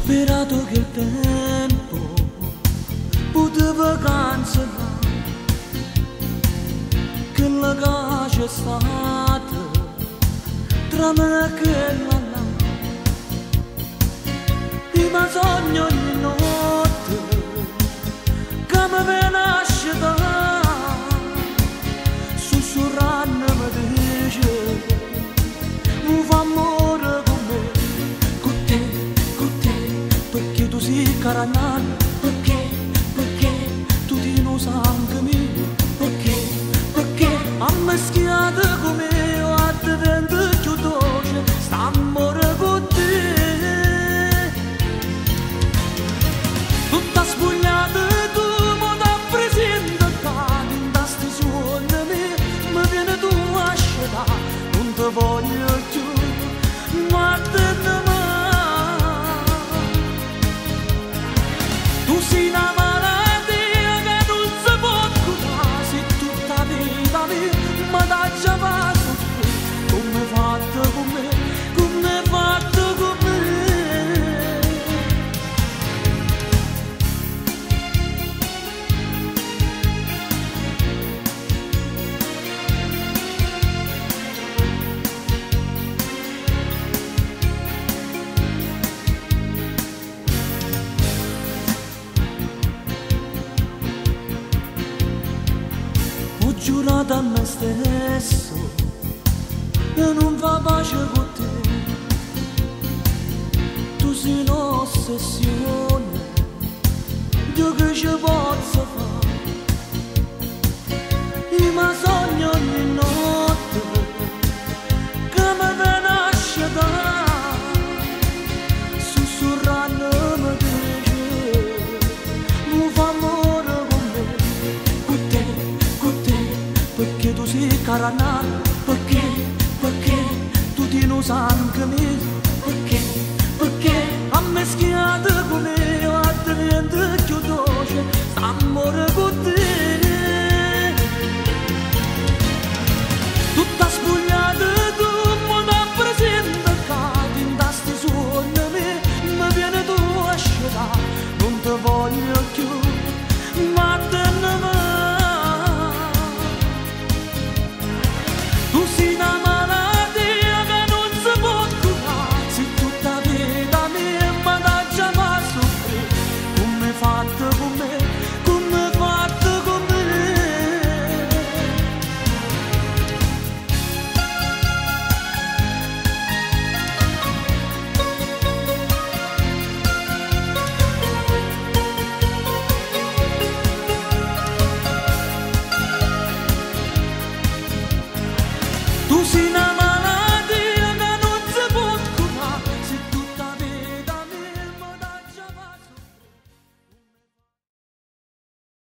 sperato che il tempo poteva cancellare quella che c'è stata tra me e quella là. Io mi sogno ogni notte che mi viene a scegliere, sussurrando mi dice mi fa amore con me, con te, perché tu sei caragnano, perché tu ti non sangue mio, perché a me schiato come io a te vento più dolce, sta amore con te. Tutta spugnata tu mi da presentare, in tasti suoni mi viene tu a scelare, non ti voglio più, guardate mai. Tu sei una malattia che non si può curare, se tutta vita mia mi dà già fatto come hai fatto con me, come hai fatto con me. Ho giurato a me stesso e non fa pace con te, tu sei un'ossessione, io che ci posso fare, io mi sogno ogni notte che mi viene a scegliere, sussurrando mi dice mi fa amore con me, con te, perché tu sei caranale, perché tu ti non sangue mio, perché a me schiato come io a te niente più dolce, sta amore con te. Tutta